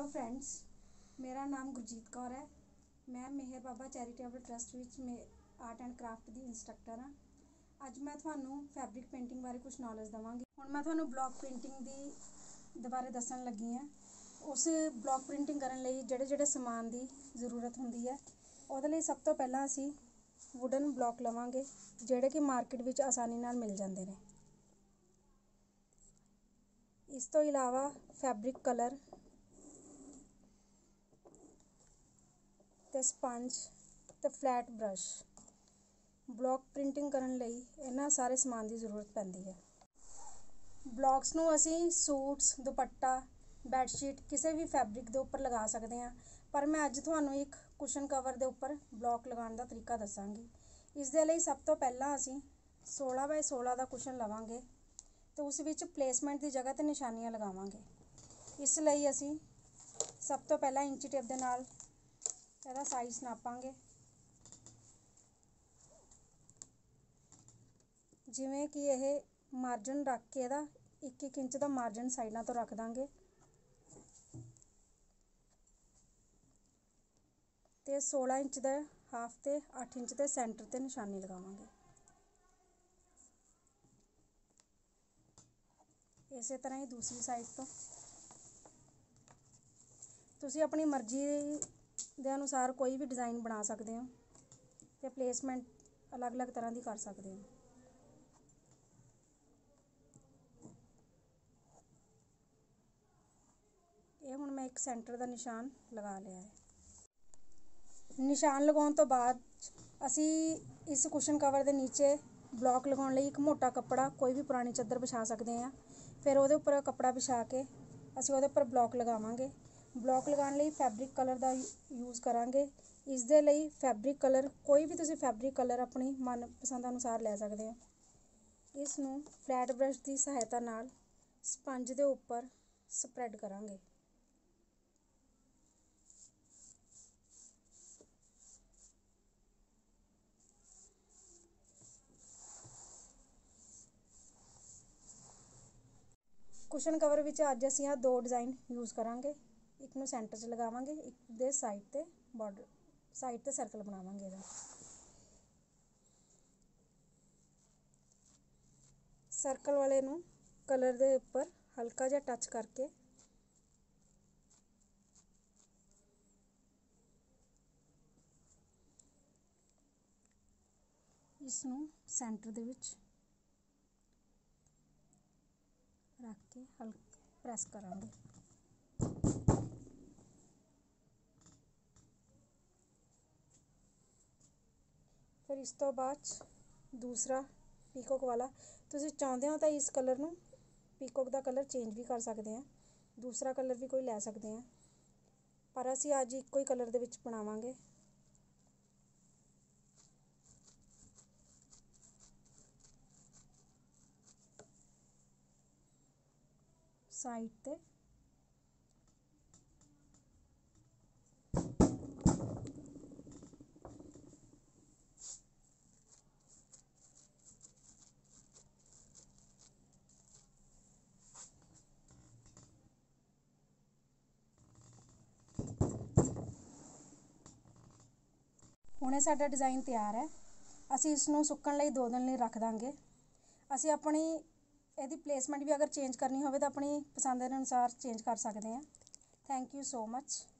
Hello friends, मेरा नाम गुरजीत कौर है। मैं मेहर बाबा चैरिटेबल ट्रस्ट विच आर्ट एंड क्राफ्ट की इंस्ट्रक्टर हाँ। अज मैं थानू फैब्रिक पेंटिंग बारे कुछ नॉलेज देवांगी। हुण मैं थानू ब्लॉक प्रिंटिंग दी बारे दस्सण लगी हाँ। उस ब्लॉक प्रिंटिंग करन लई जिहड़े समान की जरूरत हुंदी है, उहदे लई सब तो पहलां असीं वुडन ब्लॉक लवांगे, जिहड़े कि मार्केट विच आसानी नाल मिल जांदे ने। इस तो इलावा फैब्रिक कलर ते स्पंज ते फ्लैट ब्रश। ब्लॉक प्रिंटिंग करन लई इन्हां सारे समान की जरूरत पैंदी है। ब्लॉक्स नूं असीं सूट्स, दुपट्टा, बैडशीट किसी भी फैब्रिक के उपर लगा सकते हैं, पर मैं अज तुहानूं एक कुशन कवर के उपर ब्लॉक लगाने का तरीका दस्सांगी। इस दे लई सब तो पहलां असीं 16 बाय 16 का कुशन लवांगे तो उस विच प्लेसमेंट की जगह ते निशानियां लगावांगे। इस लई असीं सब तो पहलां इंची टेप दे नाल ਇਹਦਾ साइज़ नापांगे। जिवें कि यह मार्जन रख के ਇਹਦਾ 1-1 इंच का मार्जन साइडों तो रख देंगे तो 16 इंच का हाफ ते 8 इंच के सेंटर ते निशानी लगावांगे। इस तरह ही दूसरी साइड तो तुसीं अपनी मर्जी के अनुसार कोई भी डिज़ाइन बना सकते हो तो प्लेसमेंट अलग अलग तरह की कर सकते हो। ये हुण मैं एक सेंटर का निशान लगा लिया है। निशान लगाने तो बाद असी इस कुशन कवर के नीचे ब्लॉक लगाने लई एक मोटा कपड़ा कोई भी पुरानी चादर बिछा सकते हैं। फिर वो उपर कपड़ा बिछा के असी वो उपर ब्लॉक लगावांगे। ब्लॉक लगाने लई फैब्रिक कलर का यूज़ करांगे। इस दे लई फैब्रिक कलर कोई भी तुसीं फैब्रिक कलर अपनी मनपसंद अनुसार लै सकते हो। इस नूं फ्लैट ब्रश की सहायता नाल स्पंज के उपर स्प्रैड करांगे। कुशन कवर विच अज असीं दो डिज़ाइन यूज़ करांगे। एक नूं सेंटर च लगावांगे, एक दे साइड ते बॉर्डर साइड ते सर्कल बनावांगे। ਇਹਦਾ सर्कल वाले नूं कलर दे उपर हल्का जिहा टच करके इस नूं सेंटर दे विच रख के हल्का प्रैस करांगे। फिर इस तो बाद दूसरा पीकॉक वाला तुसीं चाहुंदे हो तो इस कलर नूं पीकॉक का कलर चेंज भी कर सकते हैं, दूसरा कलर भी कोई लै सकते हैं, पर असीं अज इक्को ही कलर दे विच बनावांगे। साइड ते हुणे साडा डिज़ाइन तैयार है। असीं इसनूं सुक्कण लई 2 दिन लई रख दांगे। असीं अपनी ਇਹਦੀ प्लेसमेंट भी अगर चेंज करनी हो तो अपनी पसंद के अनुसार चेंज कर सकते हैं। Thank you so much.